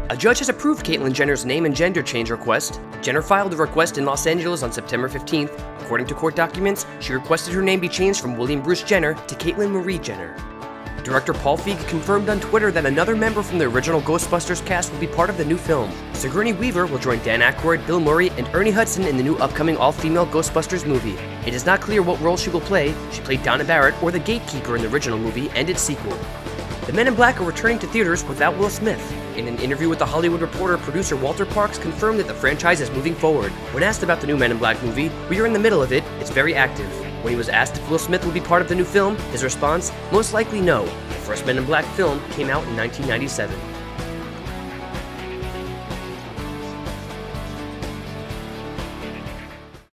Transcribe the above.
A judge has approved Caitlyn Jenner's name and gender change request. Jenner filed the request in Los Angeles on September 15th. According to court documents, she requested her name be changed from William Bruce Jenner to Caitlyn Marie Jenner. Director Paul Feig confirmed on Twitter that another member from the original Ghostbusters cast will be part of the new film. Sigourney Weaver will join Dan Aykroyd, Bill Murray, and Ernie Hudson in the new upcoming all-female Ghostbusters movie. It is not clear what role she will play. She played Donna Barrett or the Gatekeeper in the original movie and its sequel. The Men in Black are returning to theaters without Will Smith. In an interview with The Hollywood Reporter, producer Walter Parks confirmed that the franchise is moving forward. When asked about the new Men in Black movie, "We are in the middle of it, it's very active." When he was asked if Will Smith would be part of the new film, his response, "Most likely no. The first Men in Black film came out in 1997.